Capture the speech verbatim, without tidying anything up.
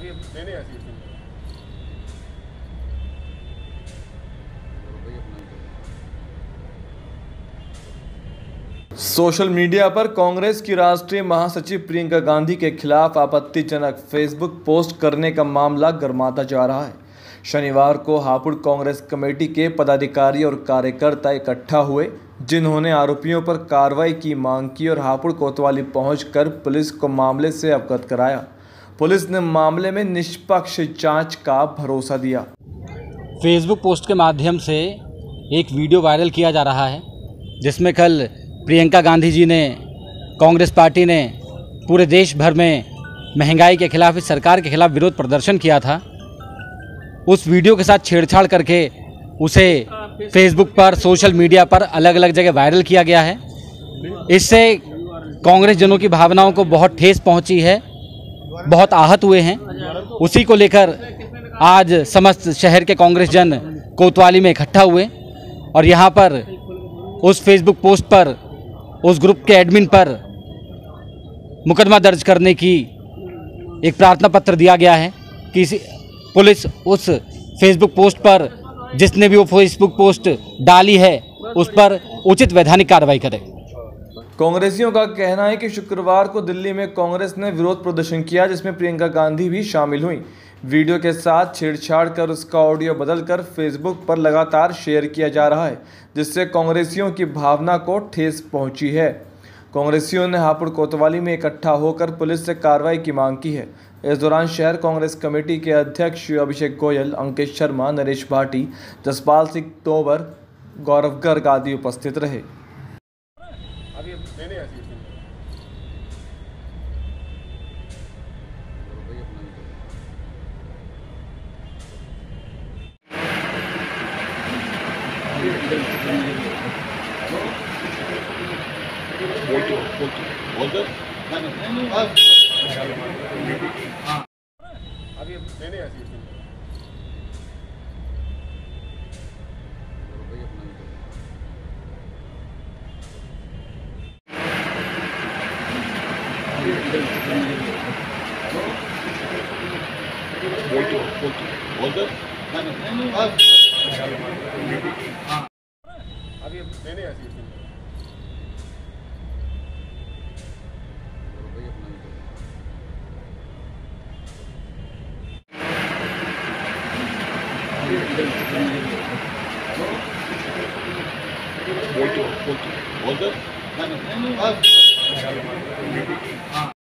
अभी लेने ऐसी सोशल मीडिया पर कांग्रेस की राष्ट्रीय महासचिव प्रियंका गांधी के खिलाफ आपत्तिजनक फेसबुक पोस्ट करने का मामला गर्माता जा रहा है। शनिवार को हापुड़ कांग्रेस कमेटी के पदाधिकारी और कार्यकर्ता इकट्ठा हुए, जिन्होंने आरोपियों पर कार्रवाई की मांग की और हापुड़ कोतवाली पहुंचकर पुलिस को मामले से अवगत कराया। पुलिस ने मामले में निष्पक्ष जांच का भरोसा दिया। फेसबुक पोस्ट के माध्यम से एक वीडियो वायरल किया जा रहा है, जिसमें कल प्रियंका गांधी जी ने, कांग्रेस पार्टी ने पूरे देश भर में महंगाई के खिलाफ, इस सरकार के खिलाफ विरोध प्रदर्शन किया था। उस वीडियो के साथ छेड़छाड़ करके उसे फेसबुक पर, सोशल मीडिया पर अलग अलग जगह वायरल किया गया है। इससे कांग्रेस जनों की भावनाओं को बहुत ठेस पहुंची है, बहुत आहत हुए हैं। उसी को लेकर आज समस्त शहर के कांग्रेस जन कोतवाली में इकट्ठा हुए और यहाँ पर उस फेसबुक पोस्ट पर, उस ग्रुप के एडमिन पर मुकदमा दर्ज करने की एक प्रार्थना पत्र दिया गया है कि पुलिस उस फेसबुक पोस्ट पर, जिसने भी वो फेसबुक पोस्ट डाली है, उस पर उचित वैधानिक कार्रवाई करे। कांग्रेसियों का कहना है कि शुक्रवार को दिल्ली में कांग्रेस ने विरोध प्रदर्शन किया, जिसमें प्रियंका गांधी भी शामिल हुई। वीडियो के साथ छेड़छाड़ कर उसका ऑडियो बदलकर फेसबुक पर लगातार शेयर किया जा रहा है, जिससे कांग्रेसियों की भावना को ठेस पहुंची है। कांग्रेसियों ने हापुड़ कोतवाली में इकट्ठा होकर पुलिस से कार्रवाई की मांग की है। इस दौरान शहर कांग्रेस कमेटी के अध्यक्ष अभिषेक गोयल, अंकित शर्मा, नरेश भाटी, जसपाल सिंह तोमर, गौरव गर्ग आदि उपस्थित रहे। अभी लेने ऐसी बोल तो बोल तो बोल दो अभी लेने ऐसी बोल तो बोल तो बोल दो अभी लेने ऐसी बोल तो बोल तो बोल दो